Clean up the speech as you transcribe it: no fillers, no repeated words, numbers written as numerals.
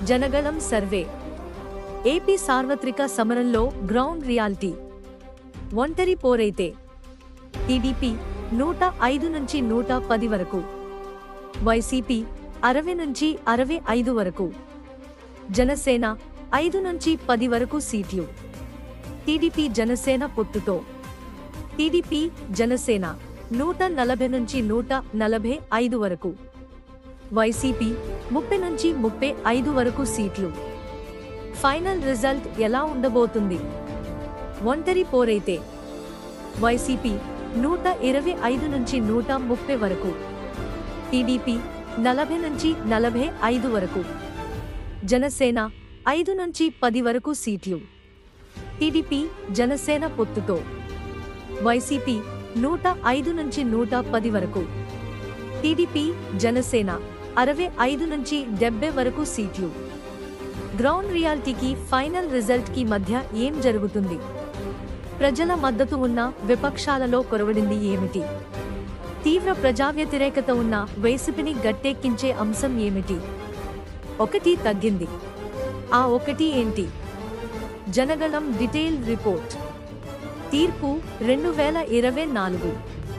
జనగణం survey. AP సార్వత్రిక సమరంలో ground reality. ఒంటరి పోరైతే టీడీపీ 105 నుంచి 110 వరకు, వైసీపీ 60 నుంచి 65 వరకు, జనసేన 5 నుంచి 10 వరకు సీట్లు. టీడీపీ జనసేన పొత్తుతో టీడీపీ జనసేన 140 నుంచి 145 వరకు, వైసీపీ 30 నుంచి 35 వరకు సీట్లు. ఫైనల్ రిజల్ట్ ఎలా ఉండబోతుంది? ఒంటరి పోరైతే వైసీపీ 125 నుంచి 130 వరకు, టీడీపీ 40 నుంచి 45 వరకు, జనసేన 5 నుంచి 10 వరకు సీట్లు. టీడీపీ జనసేన పొత్తుతో వైసీపీ 105 నుంచి 110 వరకు, టీడీపీ జనసేన 65 నుంచి 70 వరకు సీట్లు. గ్రౌండ్ రియాలిటీకి ఫైనల్ రిజల్ట్ కి మధ్య ఏం జరుగుతుంది? ప్రజల మద్దతు ఉన్న విపక్షాలలో కొరవడింది ఏమిటి? తీవ్ర ప్రజా వ్యతిరేకత ఉన్న వైసీపీని గట్టెక్కించే అంశం ఏమిటి? ఒకటి తగ్గింది. ఆ ఒకటి ఏంటి? జనగణం డీటెయిల్ రిపోర్ట్. తీర్పు 2024.